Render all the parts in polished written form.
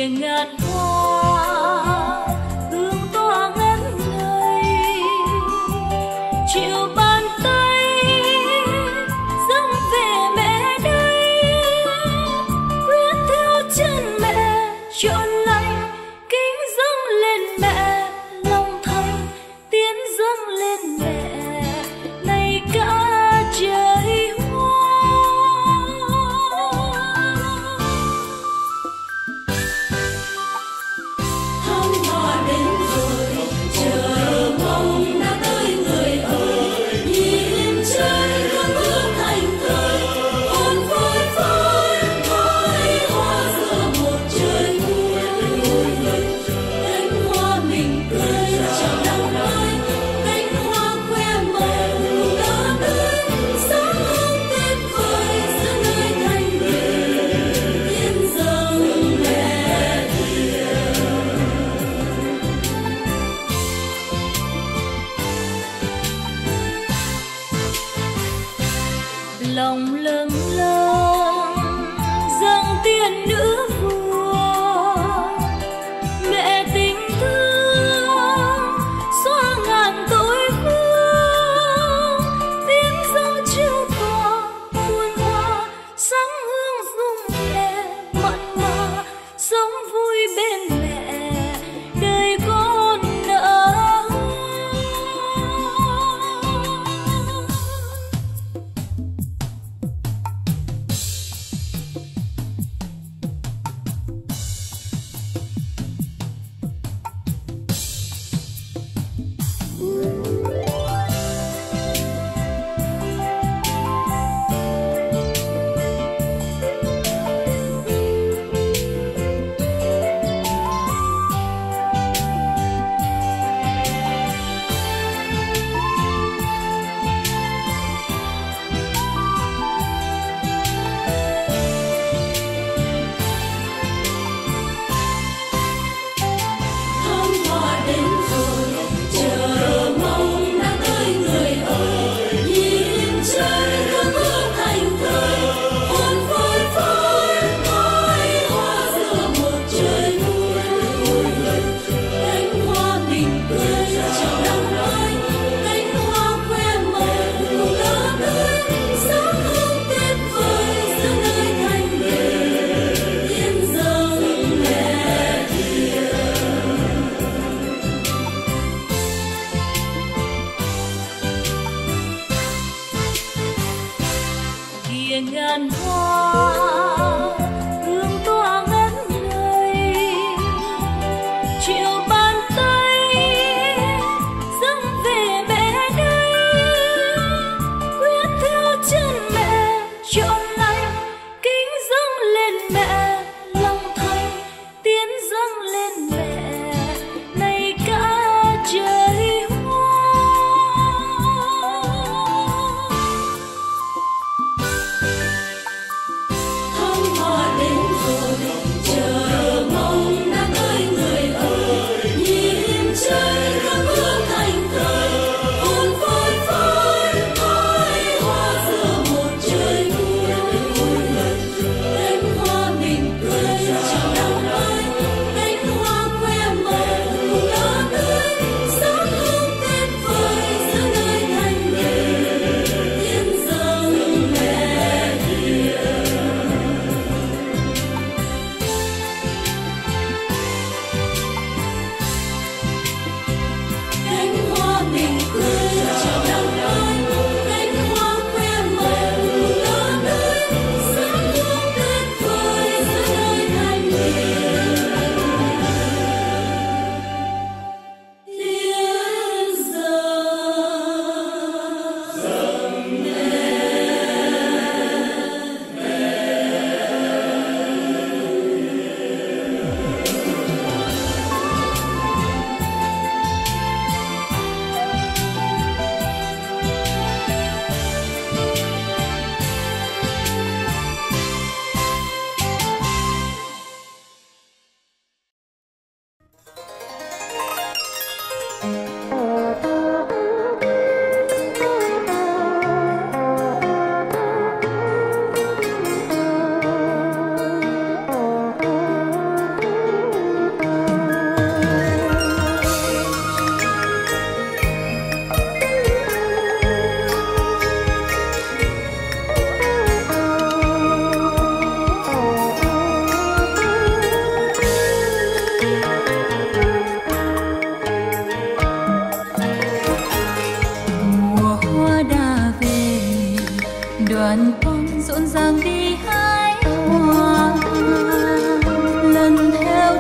kìa ngàn hoa hương tỏa ngất ngây, chiều bàn tay dâng về mẹ đây, quyết theo chân mẹ trọn lành, kính dâng lên mẹ lòng thành, tiến dâng lên mẹ này cả trời hoa. Tháng hoa đến rồi, chờ mong đã tới người ơi, nhìn trời hương ước thành thời, hồn phôi phôi phôi hoa giữa một trời vui. Cánh hoa mình cười chào năm mới, cánh hoa khoe màu đã tới, sáng hương tuyệt vời giữa nơi thành bình, hiến dâng mẹ hiền. Lòng lâng lâng dâng tiên nữ vua, mẹ tình thương xóa ngàn tội vương, tiếng dâng chiếu tỏa muôn hoa, sáng hương dung mẹ mặn mà, sống vui bên mẹ đời con nở.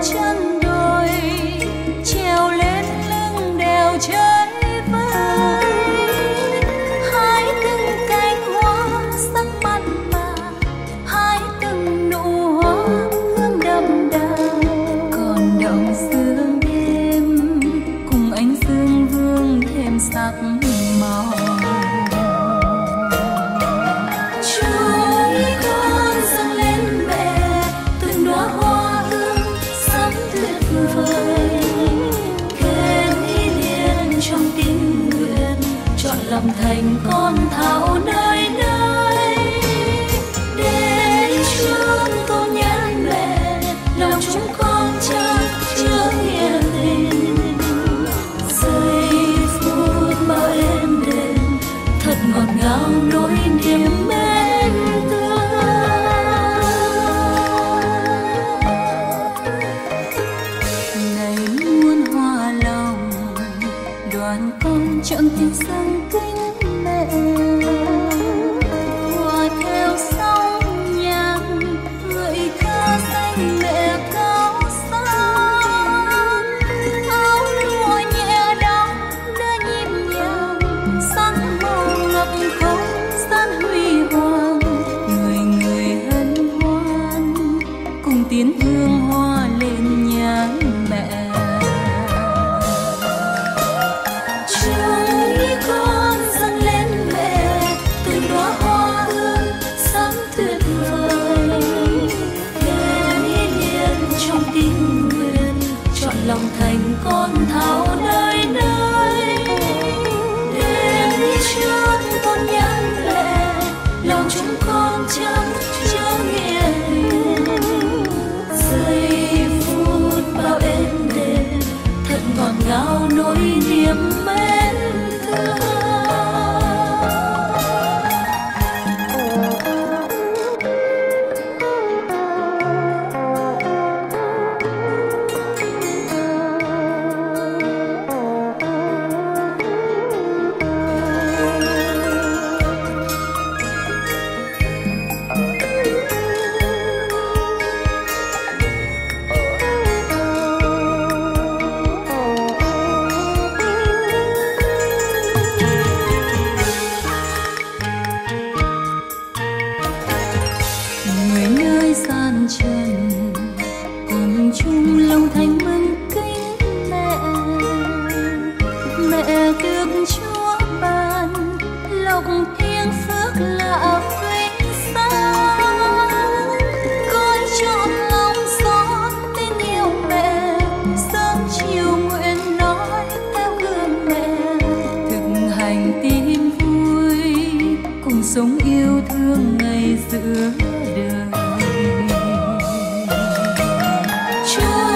chân đồi, trèo lên lưng đèo chơi vơi. Hái từng cánh hoa sắc mặn mà, hái từng nụ hoa hương đậm đà. Còn động sương đêm cùng ánh dương vương thêm sắc màu. Chúng con dâng lên mẹ từng đóa hoa hương sắm tuyệt vời, khen ý liền trong tiếng nguyện, chọn làm thành con thảo nơi nơi. Để chúng tôn nhãn mẹ, lòng chúng con chân chứa nghĩa tình. Giây phút bao êm đềm, thật ngọt ngào nỗi niềm mến thương. Này muôn hoa lòng, đoàn con chọn tiếng dâng kính mẹ. Hòa theo sóng nhạc, ngợi ca danh mẹ cao sang. Áo lụa nhẹ đong đưa nhịp nhàng, sắc màu ngập không gian huy hoàng. Người người hân hoan cùng tiến hương hoa lên nhang mẹ. Chúng con dâng lên mẹ từng đóa hoa hương sắm tuyệt vời, khen ý liền trong tiếng nguyện, chọn lòng thành con thảo nơi nơi. Đến trước con nhãn mẹ, lòng chúng con chân chứa nghĩa tình. Giây phút bao êm đềm, thật ngọt ngào nỗi niềm mến thương. Người nơi gian trần cùng chung lòng thành mừng kính mẹ. Mẹ được Chúa ban lộc thiêng phước lạ vinh sáng. Con chọn lòng xót tin yêu mẹ, sớm chiều nguyện nói theo gương mẹ. Thực hành tin vui cùng sống yêu thương ngày giữa đời. Chúa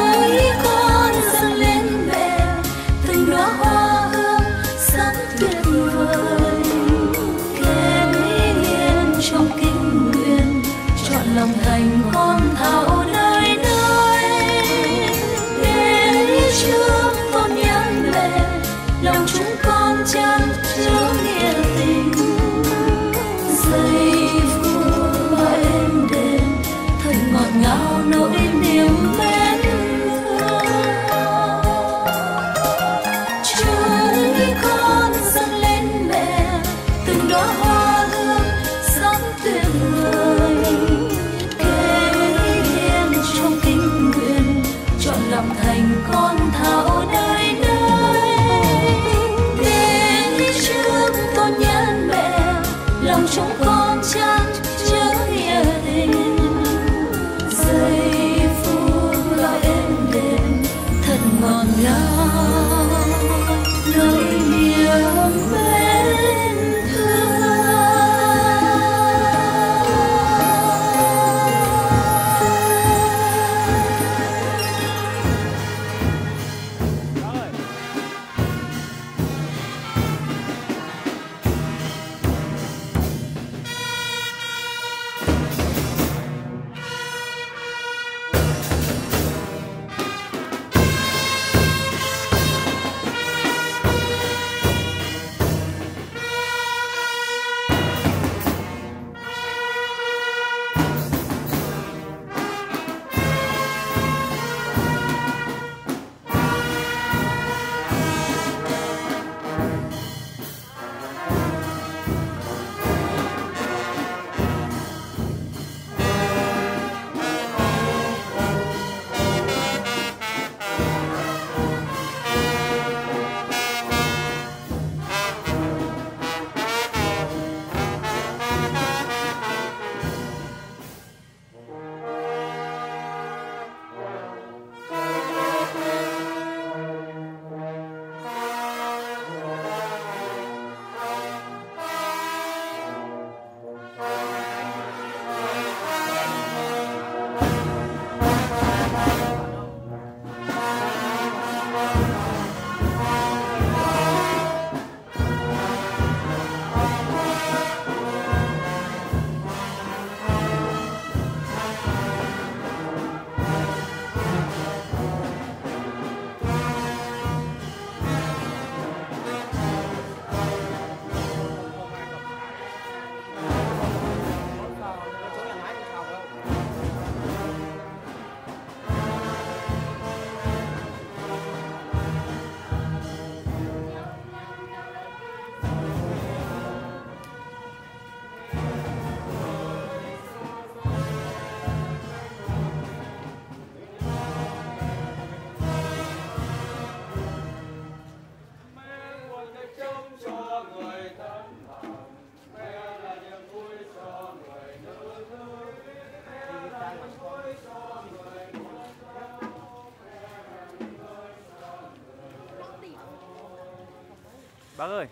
Bác ơi.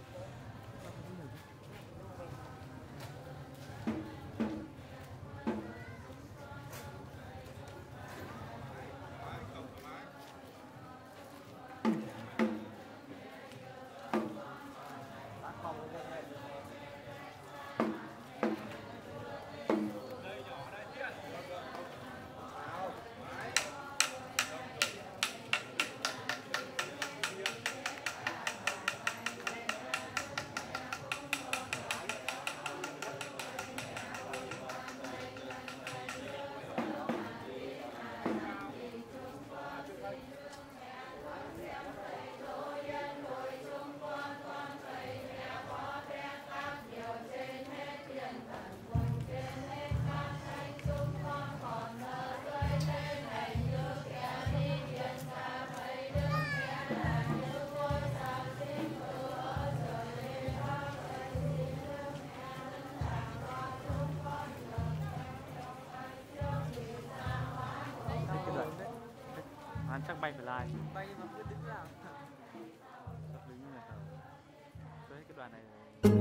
Hắn chắc bay phải lai. Bay mà cứ đứng làm. Sắp đứng như là tàu. Tôi hết cái đoàn này.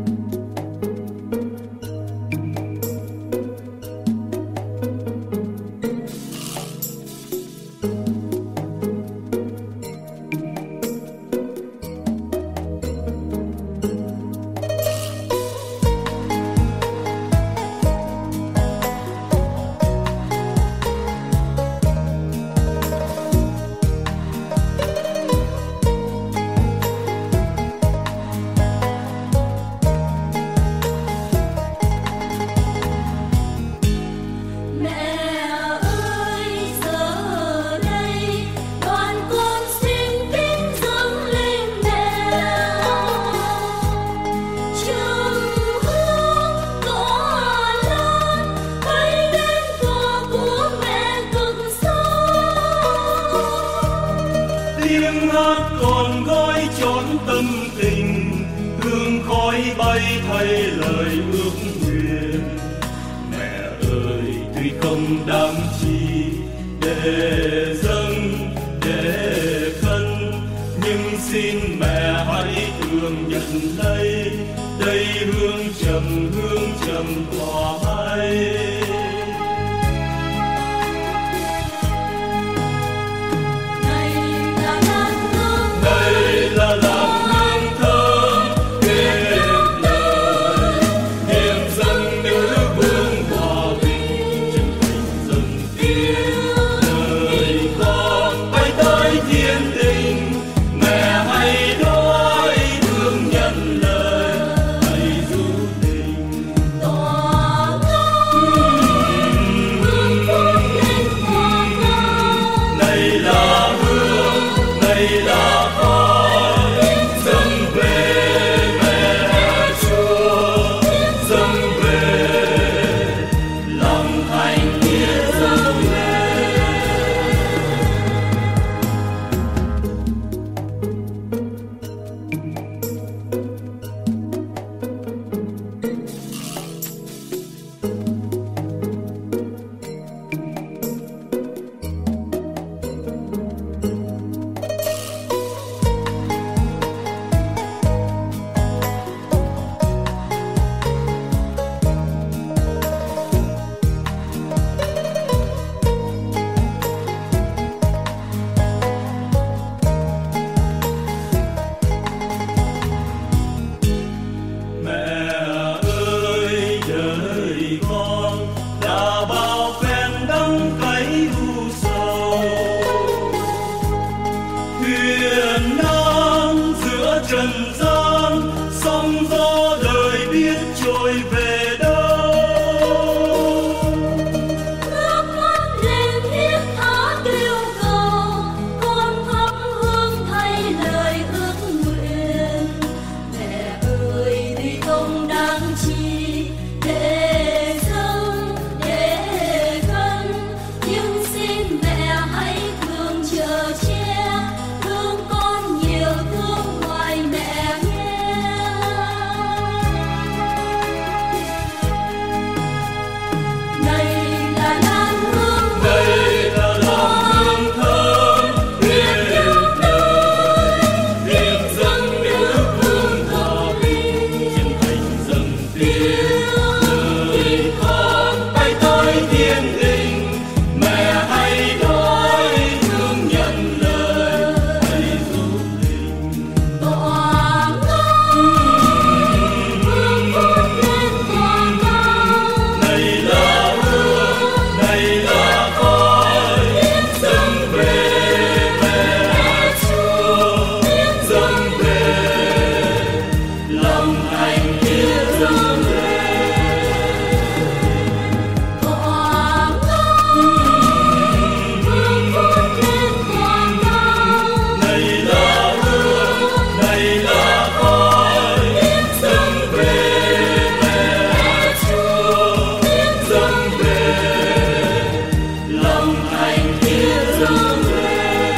Tiếng hát còn gói trọn tâm tình, hương khói bay thay lời ước nguyện. Mẹ ơi tuy không đáng chi để dâng để khấn, nhưng xin mẹ hãy thương nhận lấy đây hương trầm tỏa hay. Là làng hương thơm đêm lời, niềm dân nữ vương hòa bình chân thành dâng tiếng. dâng lên.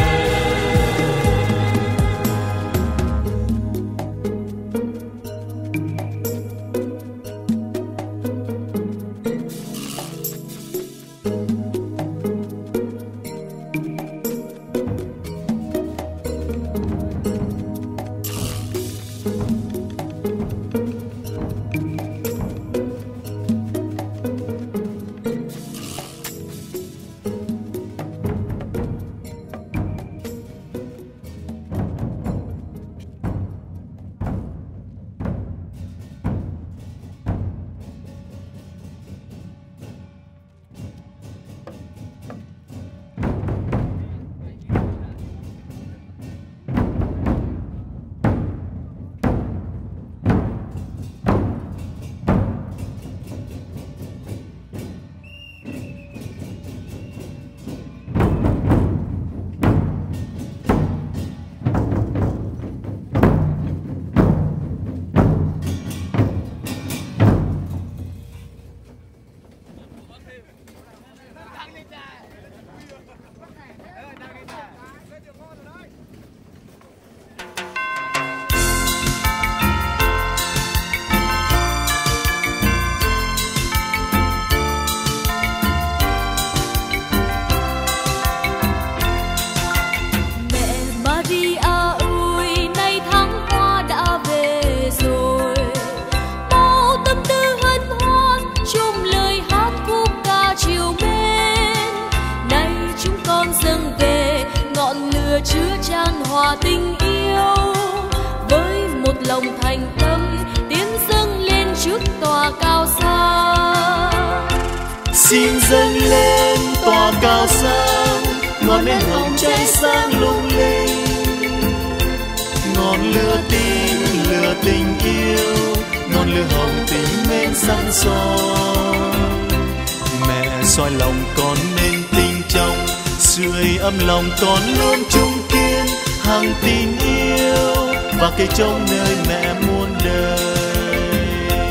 Chứa chan hòa tình yêu với một lòng thành tâm tiến dâng lên trước tòa cao xa. Xin dâng lên tòa cao sáng, ngọn nến hồng cháy sáng lung linh, ngọn lửa tình yêu, ngọn lửa hồng tình mến sáng soi. Mẹ soi lòng con nên tinh trong, sưởi ấm lòng con luôn chung kiên, hằng tin yêu và cây trông nơi mẹ muôn đời.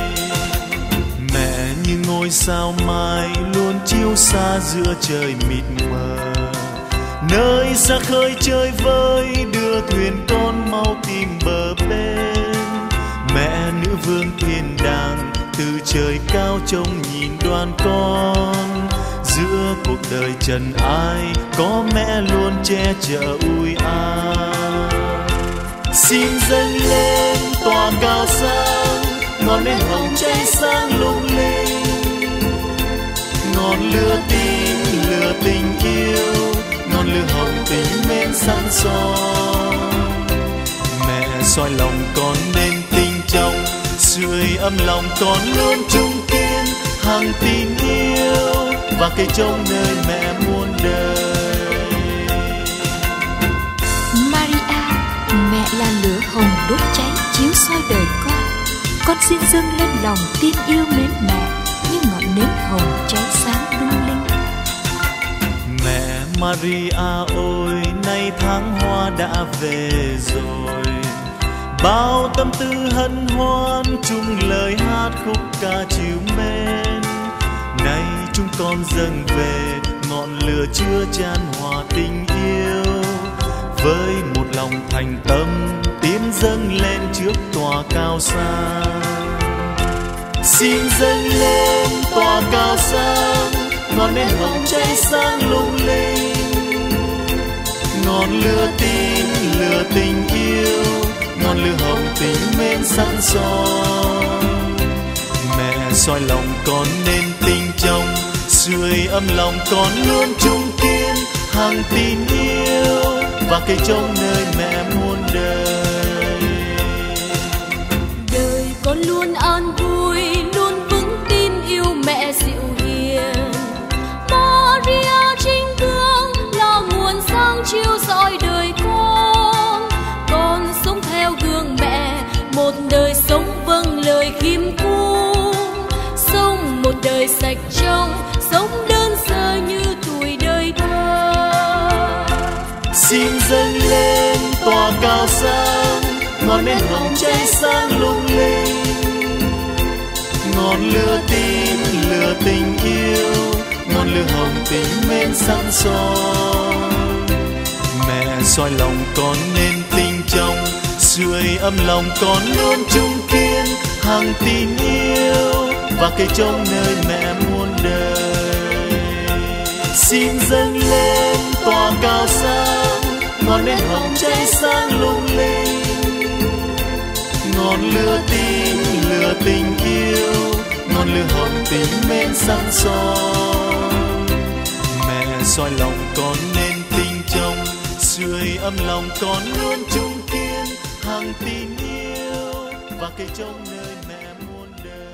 Mẹ như ngôi sao mai luôn chiếu xa giữa trời mịt mờ, nơi xa khơi chơi vơi đưa thuyền con mau tìm bờ bên. Mẹ nữ vương thiên đàng từ trời cao trông nhìn đoàn con, giữa cuộc đời trần ai có mẹ luôn che chở ủi an. Xin dâng lên tòa cao sáng, ngọn nến hồng cháy sáng lung linh, ngọn lửa tình yêu, ngọn lửa hồng tình mến sáng soi. Mẹ soi lòng con nên tinh trong, sưởi ấm lòng con luôn chung kiên, hằng tin yêu và cây trông nơi mẹ muôn đời. Maria, mẹ là lửa hồng đốt cháy chiếu soi đời con xin dâng lên lòng tin yêu mến mẹ như ngọn nến hồng cháy sáng lung linh. Mẹ Maria ơi, nay tháng hoa đã về rồi, bao tâm tư hân hoan chung lời hát khúc ca chiều mến. Nay chúng con dâng về ngọn lửa chứa chan hòa tình yêu, với một lòng thành tâm tiến dâng lên trước tòa cao xa. Xin dâng lên tòa cao sáng, ngọn nến hồng cháy sáng lung linh, ngọn lửa tình yêu, ngọn lửa hồng tình mến sáng soi. Mẹ soi lòng con nên tinh trong, sưởi ấm lòng con luôn chung kiên, hằng tin yêu và cây trông nơi mẹ muôn đời. Đời con luôn an vui, luôn vững tin yêu mẹ dịu hiền. Maria chính gương là nguồn sáng chiếu rọi đời con sống theo gương mẹ, một đời sống vâng lời khiêm cung, sống một đời sạch trong, sống đơn sơ như tuổi đời thơ. Xin dâng lên tòa cao sáng, ngọn nến hồng cháy sáng lung linh, ngọn lửa tình yêu, ngọn lửa hồng tình mến sáng soi. soi lòng con nên tinh trong, sưởi ấm lòng con luôn chung kiên, hằng tin yêu và cây trong nơi mẹ muôn đời. Xin dâng lên tỏa cao sáng, ngọn nến hồng cháy sáng lung linh, ngọn lửa tình yêu, ngọn lửa hồng tình mến sáng soi. Mẹ soi lòng con nên tinh trong, sưởi ấm lòng con luôn chung kiên, hằng tin yêu và cây trong nơi mẹ muôn đời.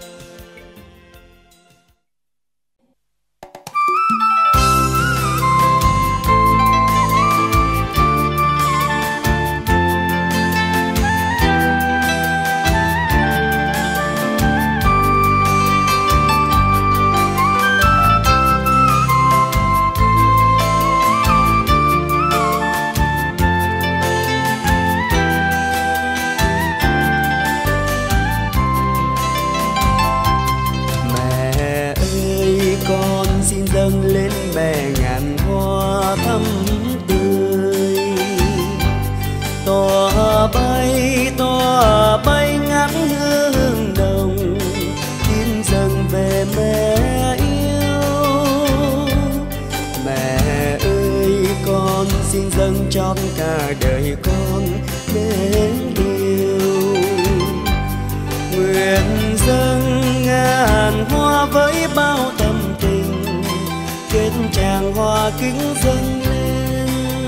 Tỏa bay ngát hương đồng, tin dâng về mẹ yêu. Mẹ ơi con xin dâng cho cả đời con mến yêu. Nguyện dâng ngàn hoa với bao tâm tình, kết tràng hoa kính dâng lên.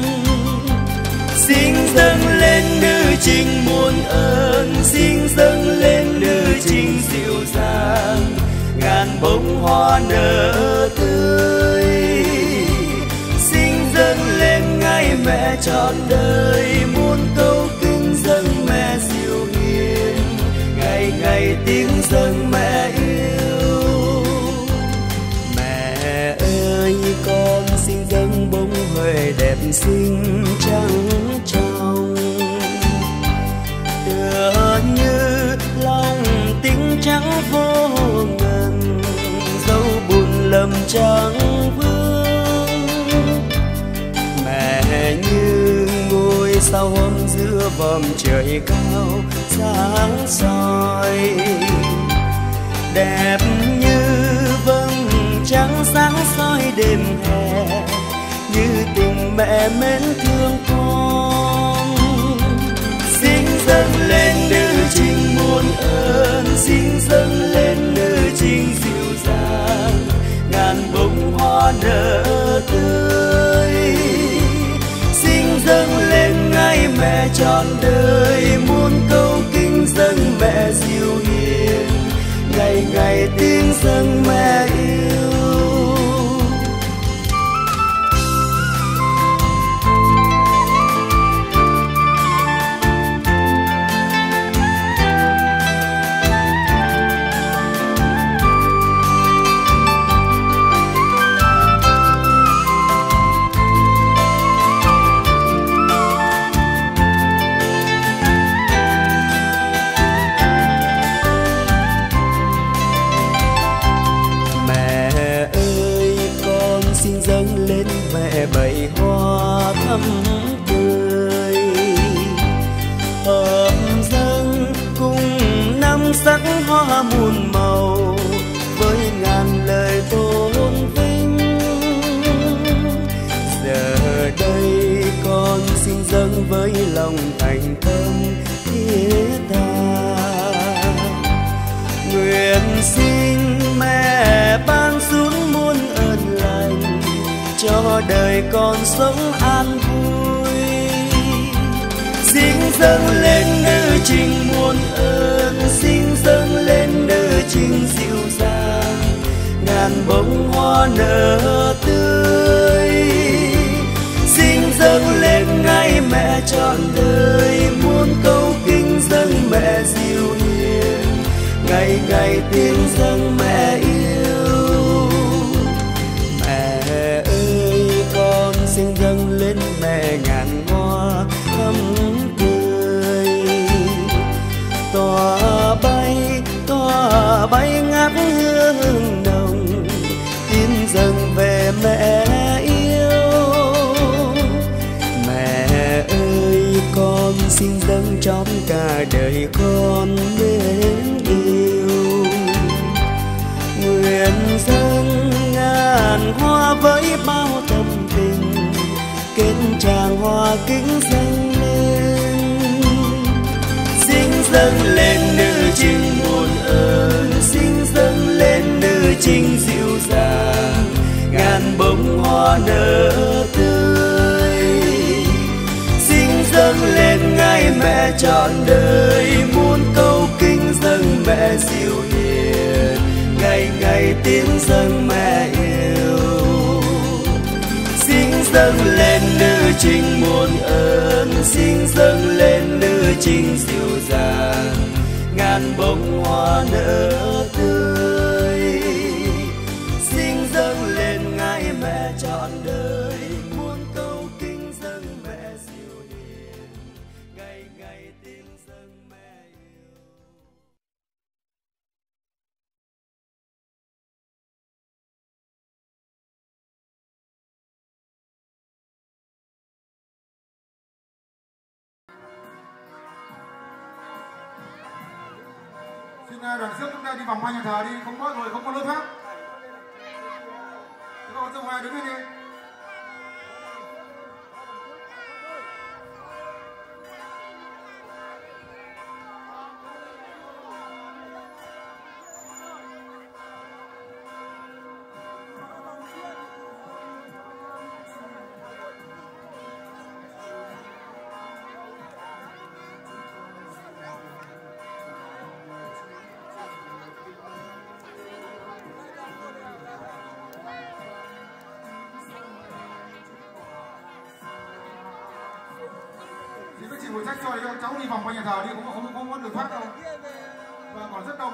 Xin dâng lên nữ trinh muôn ơn, xin dâng lên nữ trinh dịu dàng, ngàn bông hoa nở tươi. Xin dâng lên ngày mẹ trọn đời, muôn câu kinh dâng mẹ dịu hiền, ngày ngày tiếng dâng mẹ yêu. Mẹ ơi con xin dâng bông huệ đẹp xinh trắng trong, tựa như lòng tính trắng vô ngần, dấu buồn lầm trắng vương. Mẹ như ngôi sao hôm giữa vòm trời cao sáng soi, đẹp như vầng trăng sáng soi đêm hè, như tình mẹ mến thương con. Xin dâng lên nữ trinh muôn ơn, xin dâng lên nữ trinh dịu dàng, ngàn bông hoa nở tươi. Xin dâng lên ngày mẹ trọn đời, muôn câu kinh dâng mẹ dịu hiền, ngày ngày tiếng dâng mẹ yêu. Bầy hoa thắm tươi, hợp dâng cùng năm sắc hoa muôn màu, với ngàn lời tôn vinh. Giờ đây con xin dâng với lòng thành tâm thiết tha, nguyện xin mẹ ban xuống muôn ơn lành, cho đời con sống an vui. Xin dâng lên nữ trinh muôn ơn, xin dâng lên nữ trinh dịu dàng, ngàn bông hoa nở tươi. Xin dâng lên ngày mẹ trọn đời, muôn câu kinh dâng mẹ dịu hiền, ngày ngày tiếng dâng mẹ yêu. Mẹ ơi con xin dâng lên mẹ ngàn hoa thắm tươi, tỏa bay ngát hương nồng, tin dâng về mẹ yêu. Mẹ kết tràng hoa kính dâng lên. Xin dâng lên nữ trinh muôn ơn, xin dâng lên nữ trinh dịu dàng, ngàn bông hoa nở tươi. Xin dâng lên ngài mẹ trọn đời, muôn câu kinh dâng mẹ dịu hiền, ngày ngày tiếng dâng mẹ yêu. Xin dâng lên nữ trinh muôn ơn, xin dâng lên nữ trinh dịu dàng, ngàn bông hoa nở tươi. Xin dâng lên ngài mẹ trọn đời, muôn câu kinh dâng mẹ dịu hiền, ngày ngày tiếng dâng mẹ yêu. Xin đoàn rước chúng ta đi vòng quanh nhà thờ đi, không có rồi, không có lối thoát. Các con ra ngoài đứng lên đi. Thì các chị phụ trách cho các cháu đi vòng quanh nhà thờ đi, không có đường thoát đâu. Và còn rất đông.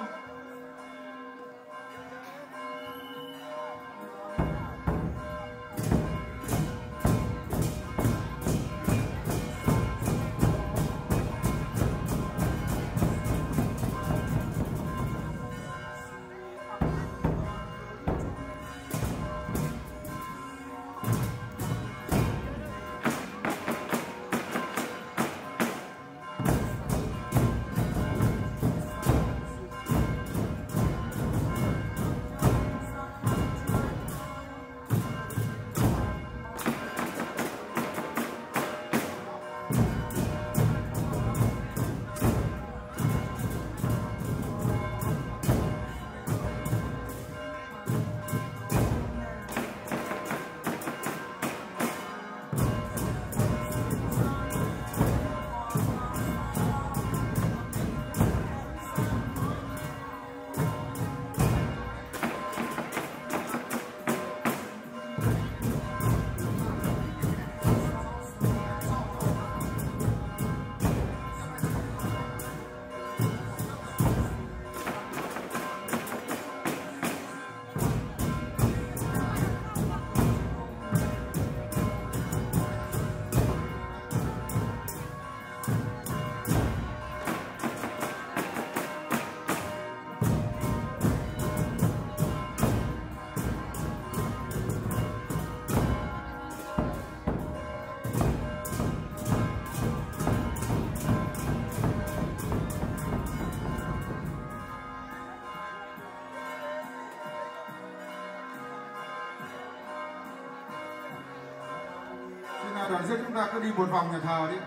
Đoàn rước chúng ta cứ đi một vòng nhà thờ đi.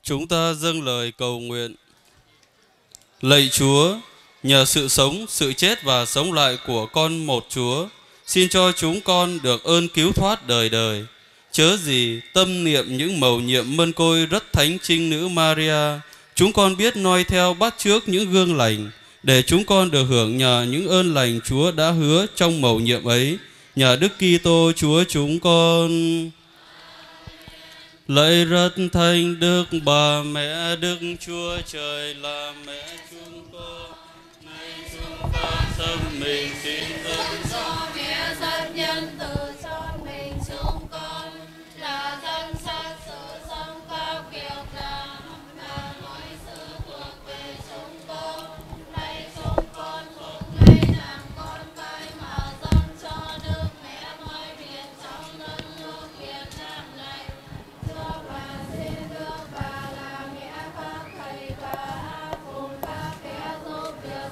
Chúng ta dâng lời cầu nguyện. Lạy Chúa, nhờ sự sống, sự chết và sống lại của con một Chúa, xin cho chúng con được ơn cứu thoát đời đời. Chớ gì tâm niệm những mầu nhiệm mân côi rất thánh trinh nữ Maria, chúng con biết noi theo bắt chước những gương lành, để chúng con được hưởng nhờ những ơn lành Chúa đã hứa trong mầu nhiệm ấy, nhờ Đức Kitô Chúa chúng con. Lạy rất thánh Đức Bà Mẹ Đức Chúa Trời là mẹ chúng con, nay chúng con dâng mình xin dâng cho mẹ rất nhân từ cho mình chúng con, là dân sát sự sống các việc làm và mọi sự thuộc về chúng con. Nay chúng con cũng lấy làm con cái mà dâng cho Đức Mẹ mọi việc trong đất nước Việt Nam này. Thưa bà xin Đức bà là mẹ các thầy và cùng các bé giúp việc.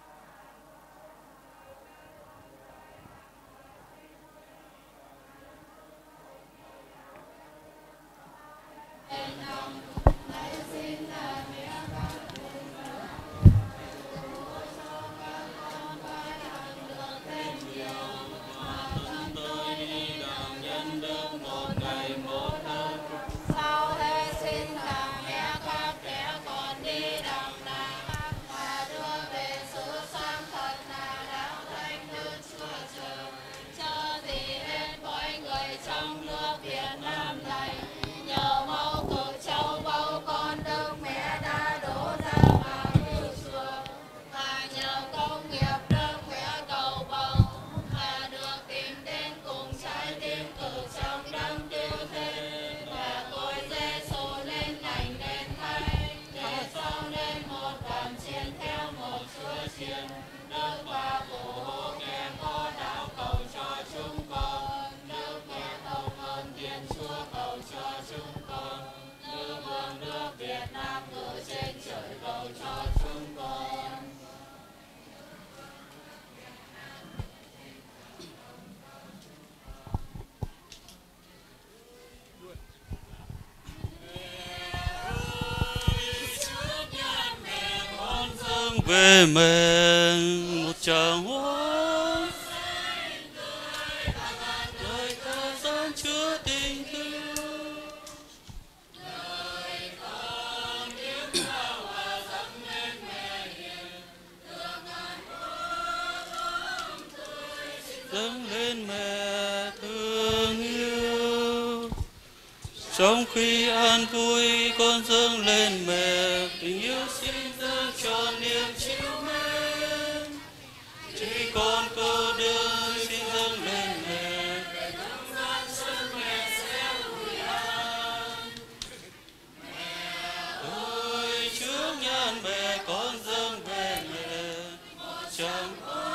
Sau thế xin là mẹ các trẻ còn đi đặng đàng và đưa về sự sáng thật là đạo thánh Đức Chúa Trời. Chớ gì hết mọi người trong nước Việt Nam này, nhờ máu của châu báu con Đức Mẹ đã đổ ra vào như chùa, và nhờ công nghiệp Đức Mẹ cầu bầu và được tìm đến cùng trái tim từ trong đấng tiêu thế. Và tôi Giê-xu lên lành lên thay, để sau nên một đàn chiên theo một Chúa chiên. Đức Bà phù hộ kèm có đạo cầu cho chúng con. Đức Mẹ cầu ơn Thiên Chúa cầu cho chúng con. Đức Vương nước Việt Nam ngự trên trời cầu cho chúng con. dâng về mẹ một tràng hoa, đời ta gian chứa tình thương. Dâng lên mẹ thương yêu, trong khi an vui con dâng lên mẹ tình yêu, xin dâng cho niềm chiếu mến. Chỉ con cô đơn xin dâng lên mẹ, để thấm gian sức mẹ sẽ vui an. Mẹ ơi trước nhan mẹ con dâng về mẹ một tràng hoa.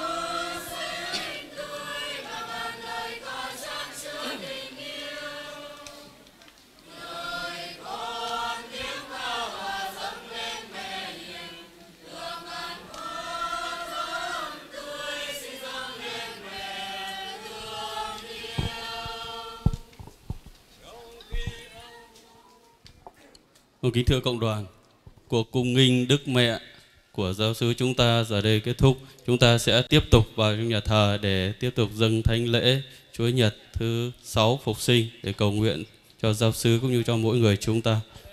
Kính thưa cộng đoàn, cuộc cung nghinh Đức Mẹ của giáo sư chúng ta giờ đây kết thúc. Chúng ta sẽ tiếp tục vào trong nhà thờ để tiếp tục dâng thánh lễ Chúa Nhật thứ 6 Phục sinh để cầu nguyện cho giáo sư cũng như cho mỗi người chúng ta.